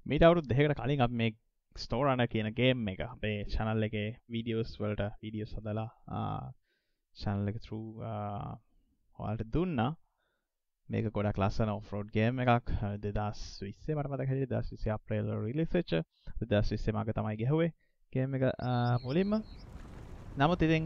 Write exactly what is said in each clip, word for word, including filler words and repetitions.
මීට අවුරුදු දෙකකට කලින් අපි මේ ස්ටෝරන කියන ගේම් එක අපේ channel එකේ videos වලට videos හදලා channel එක through ඔයාලට දුන්නා. මේක ගොඩක් ලස්සන off-road game එකක්. දෙදාස් විස්සේ මට මතක හිටියේ දෙදාස් විස්සේ අප්‍රේල් වල release වෙච්ච. දෙදාස් විස්සේ මග තමයි ගැහුවේ game එක මුලින්ම. නමුත් ඉතින්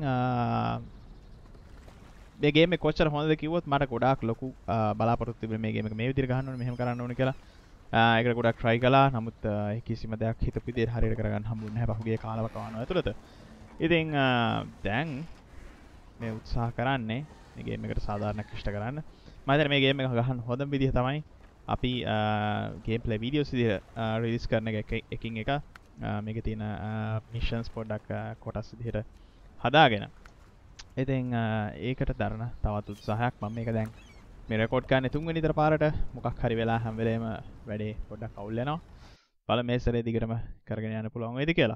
මේ game එක කොච්චර හොඳද කිව්වොත් මට ගොඩාක් ලොකු බලාපොරොත්තු තිබුණේ මේ game එක මේ විදිහට ගහන්න ඕනේ මෙහෙම කරන්න ඕනේ කියලා. ඒකට ගොඩක් try කළා. නමුත් කිසිම දෙයක් හිතපු විදිහට හරියට කරගන්න හම්බුනේ නැහැ පහුගිය කාලවකවානුව ඇතුළත. ඉතින් දැන් මේ උත්සාහ කරන්නේ මේ game එකට සාධාරණයක් ඉෂ්ට කරන්න. මම හිතන්නේ මේ game එක ගහන්න හොඳම විදිහ තමයි අපි gameplay videos විදිහට release කරන එක එකින් එක මේකේ තියෙන missions පොඩ්ඩක් කොටස් විදිහට හදාගෙන. ඉතින් ඒකට දරන තවත් උත්සාහයක් මම මේක දැන් මේ රෙකෝඩ් කරන්නේ තුන්වෙනි දර පාරට මොකක් හරි වෙලා හැම වෙලේම වැඩේ පොඩ්ඩක් අවුල් වෙනවා. බලමු මේ සැරේ දිගටම කරගෙන යන්න පුළුවන් වේද කියලා.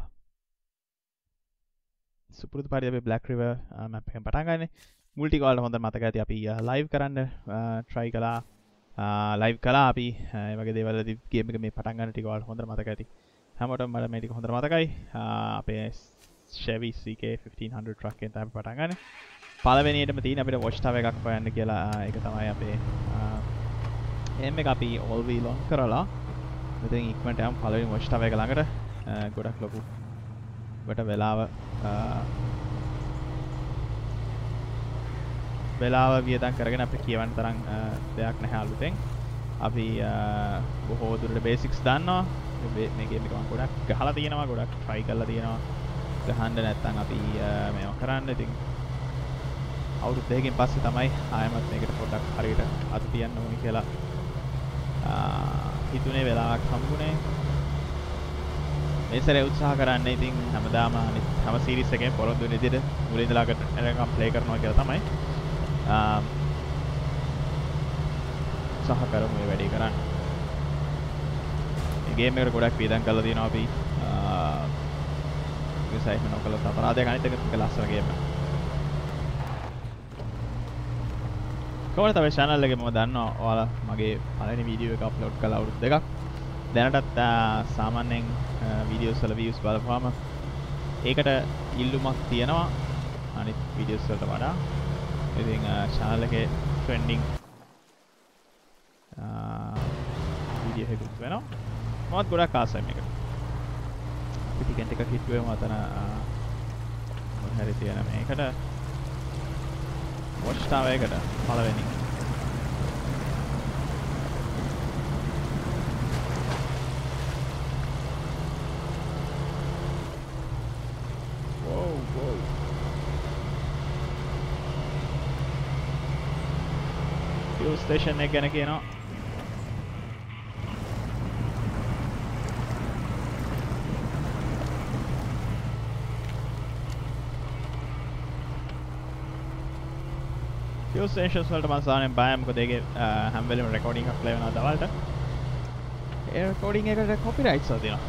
සුපුරුදු පරිදි අපි Black River map එකෙන් පටන් ගන්නෙ. මුල් ටික වලට හොඳට මතක ඇති අපි live කරන්න try කළා. live කළා අපි ඒ වගේ දේවල් වලදී game එක මේ පටන් ගන්න ටික වලට හොඳට මතක ඇති. හැමෝටම මට මේ ටික හොඳට මතකයි. අපේ Chevy C K fifteen hundred truck එකෙන් තමයි පටන් ගන්නෙ. පළවෙනියටම තියෙන අපිට watch tower එකක් හොයන්න කියලා ඒක තමයි අපේ aim එක අපි all wheel on කරලා මෙතෙන් ඉක්මනට යමු පළවෙනි watch tower එක ළඟට. ගොඩක් ලොකු වට වෙලාව වෙලාව වියදම් කරගෙන අපිට කියවන්න තරම් දෙයක් නැහැ අලුතෙන්. අපි බොහෝ දුරට basics දන්නවා. මේ game එක මම ගොඩක් ගහලා තියෙනවා, ගොඩක් try කරලා තියෙනවා. ගහන්න නැත්නම් අපි මේව කරන්න. ඉතින් අවුරුදු දෙකකින් පස්සේ තමයි ආයමත් මේකට පොඩ්ඩක් හරියට අත තියන්න ඕනි කියලා හිතුනේ වෙලාවක් හම්බුනේ. මේ සැරේ උත්සාහ කරන්න ඉතින් හැමදාම අනිත් හැම සීරීස් එකෙන් පොරොන්දු වෙන විදිහට මුලින් ඉඳලා එනකම් ප්ලේ කරනවා කියලා තමයි උත්සාහ කරමු මේ වැඩේ කරන්න. මේ ගේම් එකට ගොඩක් වියදම් කරලා තියෙනවා අපි. ඒක සයිෆ් නොකලත් අපරාධයක් අනිත් එක ලස්සන ගේම් එකක්. කොහොමද තමයි channel එකේ මම දන්නවා ඔයාලා මගේ පළවෙනි වීඩියෝ එක අප්ලෝඩ් කළා අවුරුදු දෙකක්. දැනටත් සාමාන්‍යයෙන් වීඩියෝස් වල views බලපුවාම ඒකට ඉල්ලුමක් තියෙනවා අනිත් වීඩියෝස් වලට වඩා. ඉතින් channel එකේ trending වීඩියෝ එකක් වෙනවා. මමත් ගොඩක් ආසයි මේකට. අපි ටිකෙන් ටික හිතුවේම අතන මොන හරි තියෙන මේකට watch tower එකට පළවෙනි wow wow fuel station එක ගැන කියනවා. fuel stations වලට මම සාමාන්‍යයෙන් බයයි මොකද ඒකේ හැම වෙලෙම රෙකෝඩින් එකක් ප්ලේ වෙනවා දවල්ට. ඒ රෙකෝඩින් එකට කොපිරයිට්ස් වදිනවා.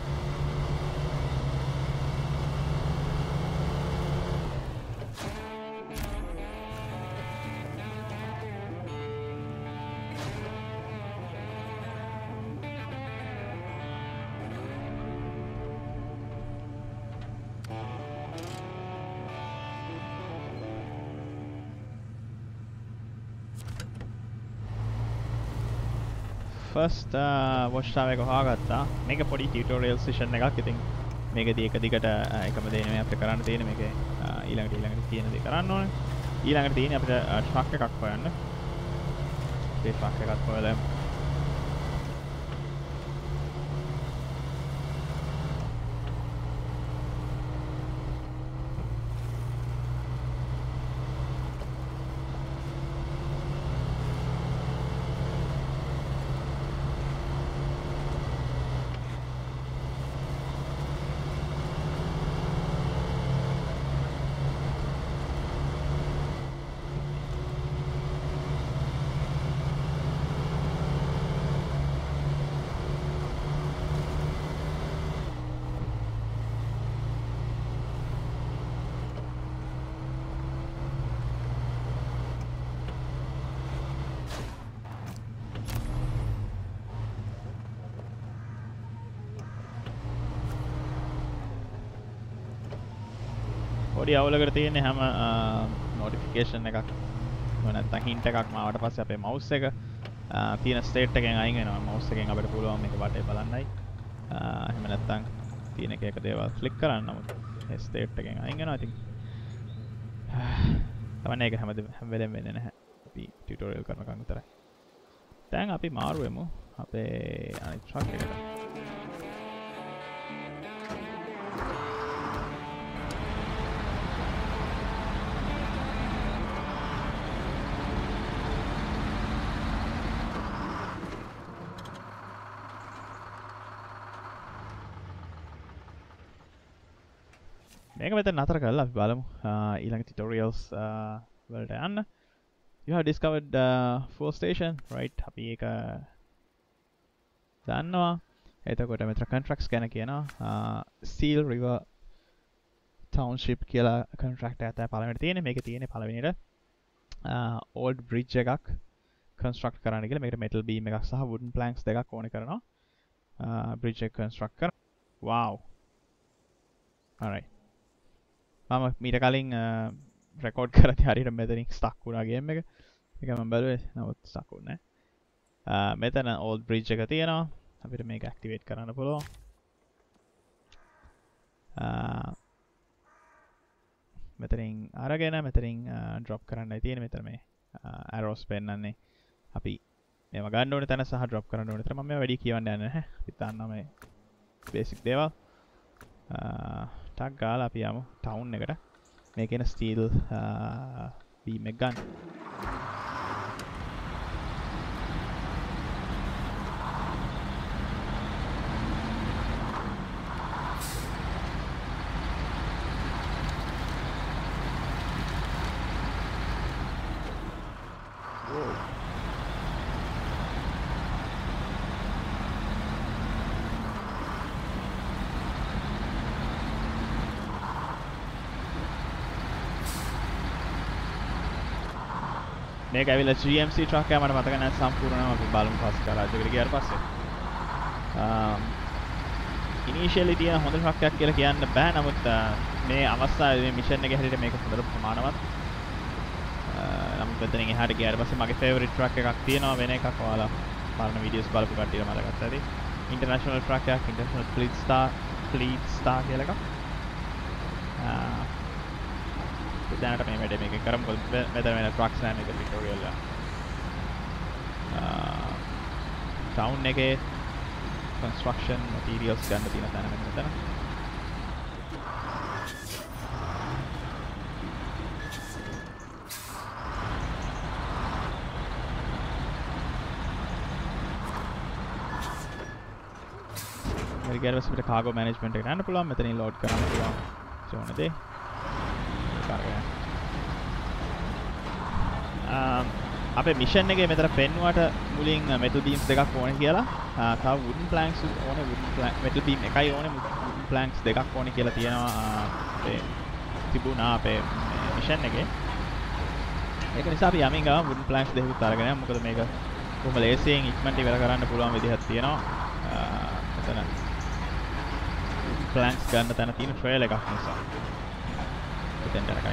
first watch tower එක හොයාගත්තා. මේක පොඩි tutorial session එකක්. ඉතින් මේකදී එක දිගට එකම දේ නෙමෙයි අපිට කරන්න තියෙන්නේ. මේකේ ඊළඟට ඊළඟට තියෙන දේ කරන්න ඕනේ. ඊළඟට තියෙන්නේ අපිට truck එකක් හොයන්න. ඒ truck එකක් හොයලා පොඩි අවුලකට තියෙන්නේ හැම notification එකක් නැත්නම් hint එකක් මාවට පස්සේ අපේ mouse එක තියෙන state එකෙන් අයින් වෙනවා. mouse එකෙන් අපිට පුළුවන් මේක වටේ බලන්නයි. එහෙම නැත්නම් තියෙන එක එක දේවල් ක්ලික් කරන්න. නමුත් ඒ state එකෙන් අයින් වෙනවා. ඉතින් තමයි ඒක හැම හැම වෙලෙම වෙන්නේ නැහැ. අපි ටියුටෝරියල් කරනකම් විතරයි. දැන් අපි මාරු වෙමු අපේ අනිත් ට්‍රක් එකට. මේක මෙතන නතර කරලා අපි බලමු ඊළඟ ටියුටෝරියල්ස් වලට යන්න. You have discovered uh, fuel station, right? අපි ඒක දන්නවා. එතකොට මෙතන contracts ගැන කියනවා. Steel River Township කියලා contract එකක් තමයි පළවෙනිට තියෙන්නේ. මේකේ තියෙන්නේ පළවෙනිට old bridge එකක් construct කරන්න කියලා. මේකට metal beam එකක් සහ wooden planks දෙකක් ඕනේ කරනවා. bridge එක construct කරන්න. Wow. Alright. මම මීට කලින් රෙකෝඩ් කරද්දී හරියට මෙතනින් ස්ටක් වුණා ගේම් එක. ඒක මම බැලුවේ නමුත් ස්ටක් වුණේ නැහැ. මෙතන old bridge එක තියෙනවා. අපිට මේක ඇක්ටිවේට් කරන්න පුළුවන්. මෙතනින් අරගෙන මෙතනින් ඩ්‍රොප් කරන්නයි තියෙන්නේ. මෙතන මේ arrows පෙන්නන්නේ අපි මේව ගන්න ඕනේ තැන සහ ඩ්‍රොප් කරන්න ඕනේ තැන. මම මේවා වැඩි කියවන්න යන්නේ නැහැ. අපි දන්නවා මේ බේසික් දේවල්. ටක් ගාලා අපි යමු ටවුන් එකට. මේකේන ස්ටීල් බීම් එක ගන්න. මේක ඇවිල්ලා G M C truck එක මට මතක නැහැ සම්පූර්ණව අපි බලමු පස්සේ ගාරාජ් එකට ගියාට පස්සේ. ඉනිෂියලි තියෙන හොඳ truck එකක් කියලා කියන්න බෑ. නමුත් මේ අවස්ථාවේ මේ මිෂන් එකේ හැටියට මේක හොඳට ප්‍රමාණවත්. නමුත් මෙතනින් එහාට ගියාට පස්සේ මගේ favorite truck එකක් තියෙනවා වෙන එකක්. ඔයාලා පරණ වීඩියෝස් බලපු කට්ටියට මතකත් ඇති. International truck එකක් International Fleet Star Fleet Star කියලා එකක්. දැනට මේ වැඩේ මේක කරමු. මෙතන වෙන ට්‍රක්ස් නැහැ මේක ටියුටෝරියල් එක. ටවුන් එකේ construction materials ගන්න තියෙන තැන මෙතන. හරි ගියාට පස්සේ අපිට cargo management එකට යන්න පුළුවන්. මෙතනින් load කරන්න පුළුවන්. ඕන දේ. අපේ මිෂන් එකේ මෙතන පෙන්නුවට මුලින් metal beams දෙකක් ඕනේ කියලා. තව wooden planks ඕනේ. wooden metal beam එකයි ඕනේ. wooden planks දෙකක් ඕනේ කියලා තියෙනවා අපේ තිබුණා අපේ මිෂන් එකේ. ඒක නිසා අපි යමින් ගාම wooden planks දෙකකුත් අරගෙන යමු. මොකද මේක කොහොම ලේසියෙන් ඉක්මනට ඉවර කරන්න පුළුවන් විදිහක් තියෙනවා. මෙතන planks ගන්න තැන තියෙන trail එකක් නිසා. එතෙන් දරකයම්.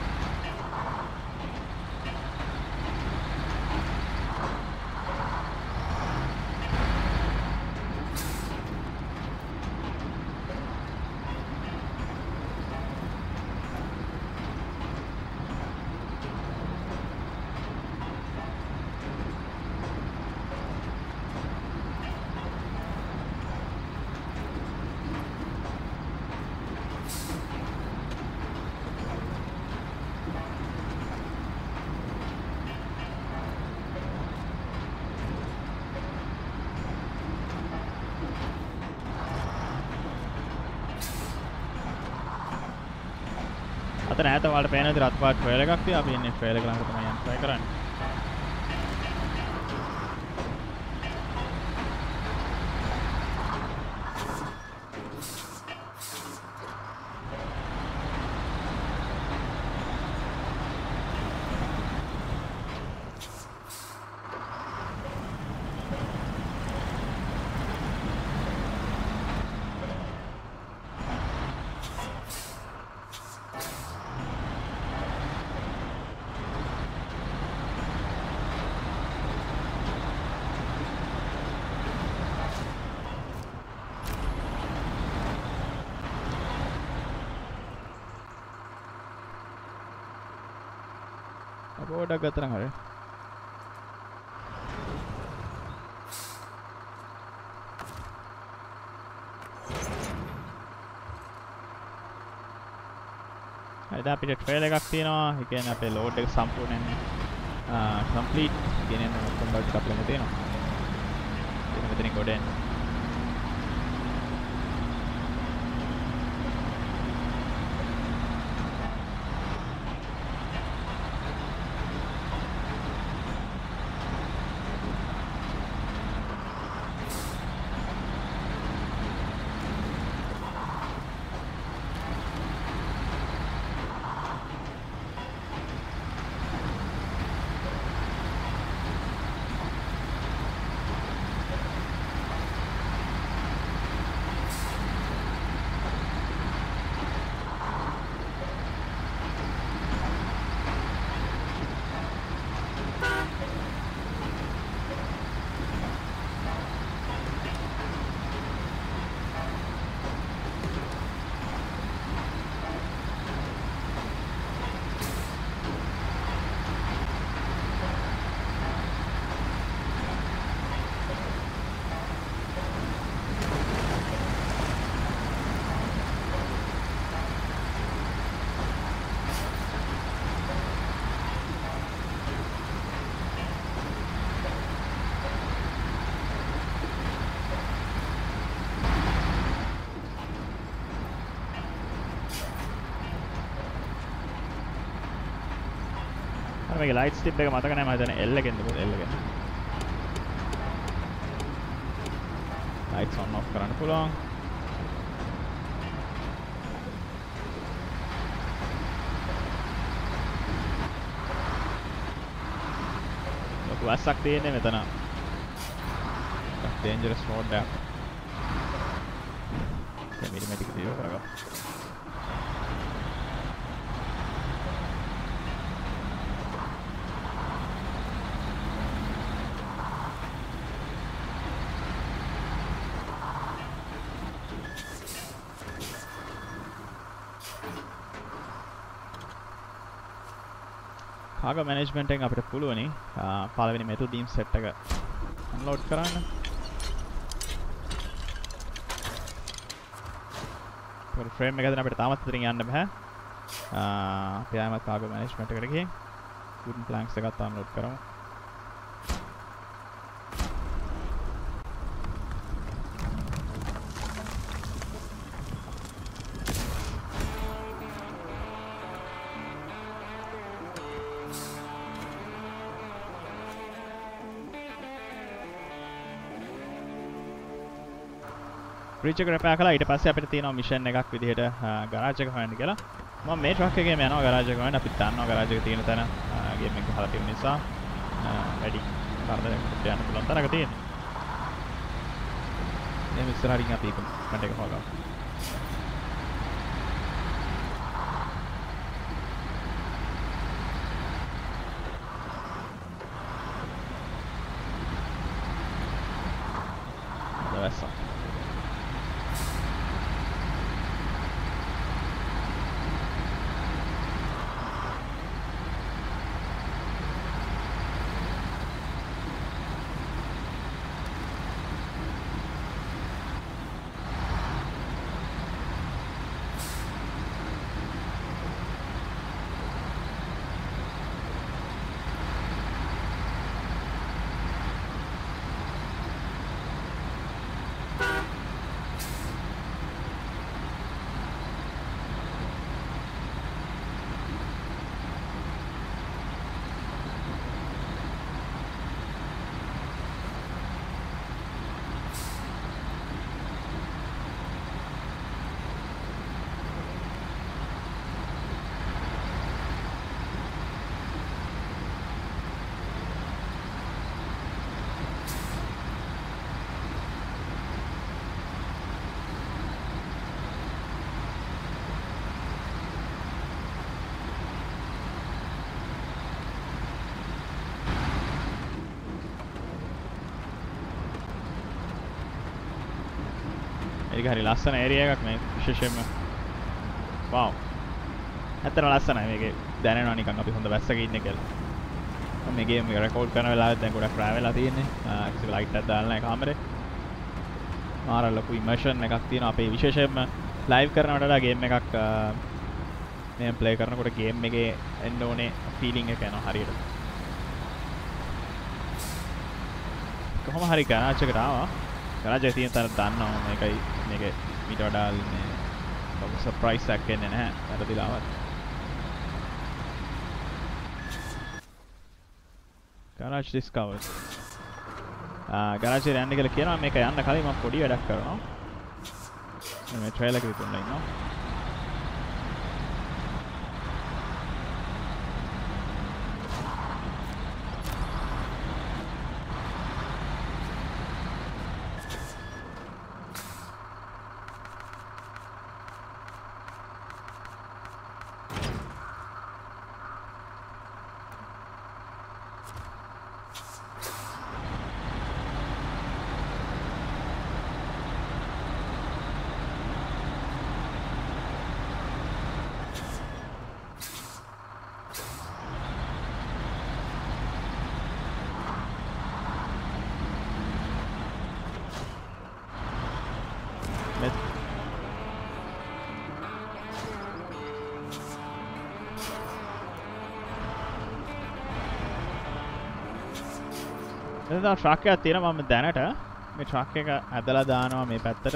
අතන ඈත ඔයාලට පේන විදිහට රත් පාට ට්‍රේල් එකක් තියෙනවා. අපි ඉන්නේ ට්‍රේල් එක ළඟට තමයි යන්න try කරන්නේ. ගෝඩක් ගත්තා නම් හරි. හරිද අපිට ට්‍රේල් එකක් තියෙනවා. ඒ කියන්නේ අපේ ලෝඩ් එක සම්පූර්ණයෙන් කම්ප්ලීට් කියන ඔක්කොම ටික අපිට ළඟ තියෙනවා. ඒක මෙතනින් ගොඩ එන්න. මේකේ ලයිට් ස්ටිප් එක මතක නැහැ මම හිතන්නේ L එකෙන්ද L එකෙන් ලයිට්ස් ඔන් ඔෆ් කරන්න පුළුවන් ලොකු වැස්සක් තියෙන්නේ මෙතන ඩේන්ජරස් රෝඩ් එකක් දැන් මෙතන ටික දියෝ කරගන්න cargo management එකෙන් අපිට පුළුවනි පළවෙනි method beam set එක unload කරන්න. ඒක frame එක හදන්න අපිට තාමත් ඉතින් යන්න බෑ. අපි ආයෙත් cargo management එකට ගිහින් wooden planks එකත් unload කරමු. bridge එක repair කළා ඊට පස්සේ අපිට තියෙනවා mission එකක් විදිහට garage එක හොයන්න කියලා. මම මේ truck එකේම යනවා garage එක හොයන්න. අපිත් දන්නවා garage එක තියෙන තැන game එක ගහලා තියෙන නිසා වැඩි කරදරයකට යන්න පුළුවන් තරක තියෙනවා. මේ ඉස්සරහින් අපි equipment එක හොයගමු. That's all. ඒක හරි ලස්සන ඒරියා එකක් මේ විශේෂයෙන්ම වව් ඇත්තටම ලස්සනයි මේකේ දැනෙනවා නිකන් අපි හොඳ වැස්සක ඉන්නේ කියලා මේ ගේම් එක රෙකෝඩ් කරන වෙලාවෙත් දැන් ගොඩක් ට්‍රැවල් වෙලා තියෙන්නේ. කිසි ලයිට් එකක් දාලා නැහැ කාමරේ. මාර ලොකු ඉමර්ෂන් එකක් තියෙනවා. අපේ විශේෂයෙන්ම ලයිව් කරනවට වඩා ගේම් එකක් මේ ප්ලේ කරනකොට ගේම් එකේ එන්න ඕනේ ෆීලිං එක එනවා හරියට. කොහොම හරි ගාරාජ් එකට ආවා. ගාරාජ් එකේ තියෙන තර දන්නවා මේකයි මේක ඊට වඩා මේ ලොකු සර්ප්‍රයිස් එකක් එන්නේ නැහැ. වැරදිලාවත්. ගාරාජ් ඩිස්කවර්ඩ්. ආ ගාරාජ් එකට යන්න කියලා කියනවා. මේක යන්න කලින් මම පොඩි වැඩක් කරනවා. මේ ට්‍රේලර් එක විතරයි ඉන්නවා. එතන ට්‍රක් එකක් තියෙනවා මම දැනට මේ ට්‍රක් එක ඇදලා දානවා මේ පැත්තට.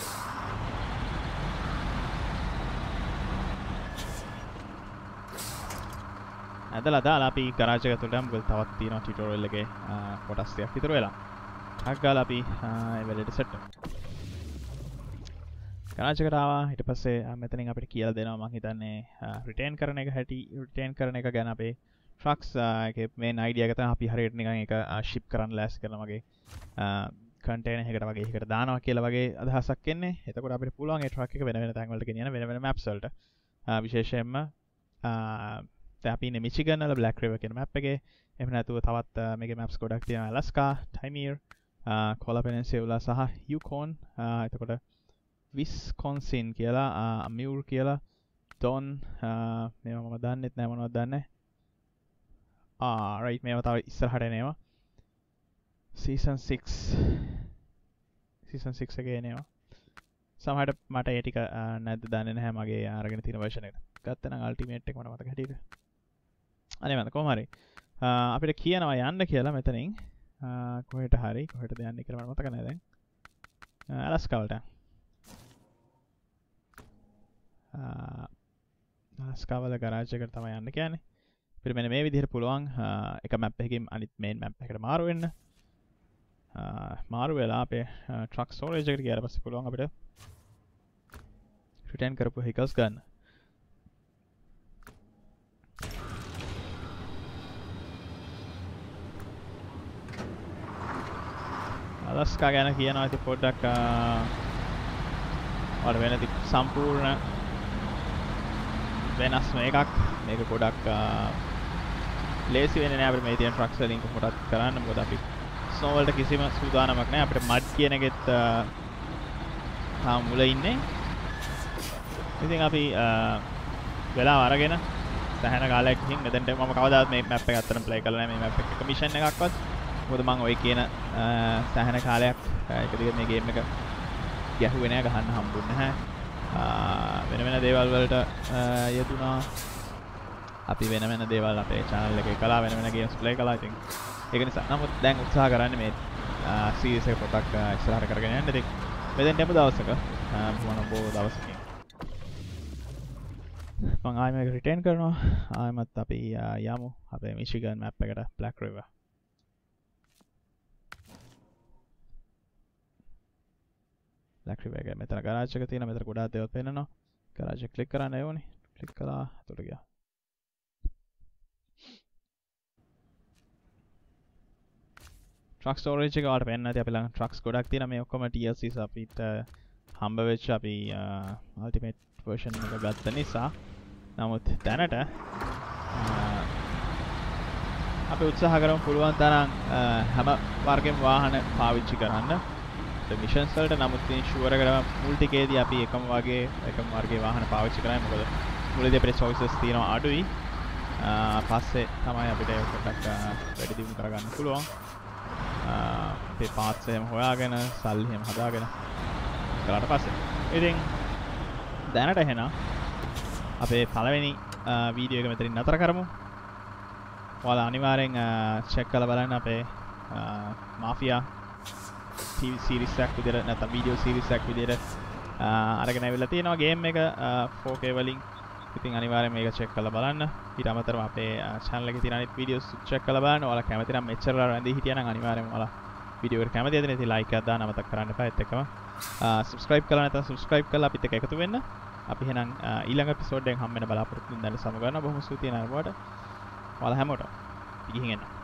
ඇදලා දාලා අපි ගරාජ් එක තුලට යමු. තවත් තියෙනවා ටියුටෝරියල් එකේ කොටස් ටිකක් විතර වෙලා. ට්‍රක් ගාලා අපි ඒ වෙලෙට සෙට් ගරාජ් එකට ආවා. ඊට පස්සේ මෙතනින් අපිට කියලා දෙනවා මම හිතන්නේ රිටර්න් කරන එක හැටි රිටර්න් කරන එක ගැන අපේ ට්‍රක්ස් එකේ මේන් අයිඩියා එක තමයි අපි හරියට නිකන් ඒක ෂිප් කරන්න ලෑස්ති කරන වගේ කන්ටේනර් එකකට වගේ එකකට දානවා කියලා වගේ අදහසක් එන්නේ. එතකොට අපිට පුළුවන් ඒ ට්‍රක් එක වෙන වෙන තැන් වලට ගෙනියන වෙන වෙන මැප්ස් වලට. විශේෂයෙන්ම දැන් අපි ඉන්නේ මිචිගන් වල බ්ලැක් රිවර් කියන මැප් එකේ. එහෙම නැතුව තවත් මේකේ මැප්ස් ගොඩක් තියෙනවා. අලස්කා, ටයිමීර්, කොලා පෙනින්සියුලා සහ යුකෝන්. එතකොට විස්කොන්සින් කියලා, අමියුර් කියලා, ඩොන් මේවා මම දන්නෙත් නෑ මොනවද දන්නේ. ආ රයිට් මේවා තව ඉස්සරහට එනවා. සීසන් සික්ස් සීසන් සික්ස් එකේ එනවා. සමහරට මට ඒ ටික නැද්ද දන්නේ නැහැ මගේ අරගෙන තියෙන version එකට. ගත්තා නම් අල්ටිමේට් එක මට මතක හැටියට. අනේ මම කොහොම හරි අපිට කියනවා යන්න කියලා මෙතනින් කොහෙට හරි කොහෙටද යන්නේ කියලා මට මතක නැහැ දැන්. අලස්කා වලට. අලස්කා වල ගරාජ් එකට තමයි යන්න කියන්නේ. අපිට මෙන්න මේ විදිහට පුළුවන් එක මැප් එකකින් අනිත් මේන් මැප් එකට මාරු වෙන්න. මාරු වෙලා අපේ ට්‍රක් ස්ටෝරේජ් එකට ගියාට පස්සේ පුළුවන් අපිට රිටර්න් කරපු vehicles ගන්න. අලස්කා ගැන කියනවා ඉතින් පොඩ්ඩක් වල වෙන සම්පූර්ණ වෙනස්ම එකක්. මේක ගොඩක් ලේසි වෙන්නේ නැහැ අපිට මේ තියෙන ට්‍රක්ස් වලින් කොහොමදත් කරන්න. මොකද අපි ස්නෝ වලට කිසිම සූදානමක් නැහැ. අපිට මඩ් කියන එකෙත් තාම මුල ඉන්නේ. ඉතින් අපි වෙලාව අරගෙන සෑහෙන කාලයක් ගිහින් මෙතනට මම කවදාවත් මේ මැප් එක අතරම ප්ලේ කරලා නැහැ. මේ මැප් එක මිෂන් එකක්වත්. මොකද මම ඔය කියන සෑහෙන කාලයක් එක දිගට මේ ගේම් එක ගැහුවේ නැහැ, ගහන්න හම්බුනේ නැහැ. වෙන වෙන දේවල් වලට යෙදුනා. අපි වෙන වෙන දේවල් අපේ channel එකේ කළා, වෙන වෙන games play කළා. ඉතින් ඒක නිසා නමුත් දැන් උත්සාහ කරන්නේ මේ series එක පොඩක් ඉස්සරහට කරගෙන යන්න. ඉතින් මෙතෙන් යමු දවසක මොන බෝ දවසකින් මම ආයෙ මේක රිටර්න් කරනවා. ආයෙමත් අපි යමු අපේ මිචිගන් මැප් එකට බ්ලැක් රිවර්. බ්ලැක් රිවර් එක මෙතන ගරාජ් එක තියෙනවා. මෙතන ගොඩාක් දේවල් පේනවා. ගරාජ් එක ක්ලික් කරන්න ඕනේ. ක්ලික් කළා. එතකොට ගියා. ට්‍රක් ස්ටෝරේජ් එක වලට පෙන්නන්න ඇති අපි ළඟ ට්‍රක්ස් ගොඩක් තියෙනවා. මේ ඔක්කොම T L Cs අපිට හම්බ වෙච්ච අපි අල්ටිමේට් version එක ගත්ත නිසා. නමුත් දැනට අපි උත්සාහ කරමු පුළුවන් තරම් හැම වර්ගෙම වාහන පාවිච්චි කරන්න. මිෂන්ස් වලට නමුත් ඉතින් ෂුවර් එකටම මුල් ටිකේදී අපි එකම වගේ එකම වර්ගයේ වාහන පාවිච්චි කරන්නේ. මොකද මුලදී අපේ choices තියෙනවා අඩුයි. පස්සේ තමයි අපිට ඒක පොඩ්ඩක් වැඩි දියුණු කරගන්න පුළුවන්. අපේ පාත්ස් එහෙම හොයාගෙන සල්ලි එහෙම හදාගෙන කළාට පස්සේ ඉතින් දැනට එහෙනම් අපේ පළවෙනි වීඩියෝ එක මෙතනින් නතර කරමු. ඔයාලා අනිවාර්යෙන් චෙක් කරලා බලන්න අපේ මාෆියා ටීවී සීරීස් එකක් විදිහට නැත්නම් වීඩියෝ සීරීස් එකක් විදිහට අරගෙන ඇවිල්ලා තියෙනවා ගේම් එක ෆෝර් කේ වලින්. ඉතින් අනිවාර්යෙන් මේක චෙක් කරලා බලන්න. ඊට අමතරව අපේ channel එකේ තියෙන අනිත් වීඩියෝස් චෙක් කරලා බලන්න. ඔයාලා කැමති නම් මෙච්චර රැඳී හිටියනම් අනිවාර්යෙන්ම ඔයාලා වීඩියෝ එකට කැමති ඇතිනේ. ඉතින් like එකක් දාන්න අමතක කරන්න එපා. ඒත් එක්කම subscribe කරලා නැත්නම් subscribe කරලා අපිත් එක්ක එකතු වෙන්න. අපි එහෙනම් ඊළඟ එපිසෝඩ් එකෙන් හම්බ වෙන බලාපොරොත්තු වෙන දවස් සමග ගන්න. බොහොම ස්තුතියි නරඹුවට. ඔයාලා හැමෝටම ගිහින් එන්න.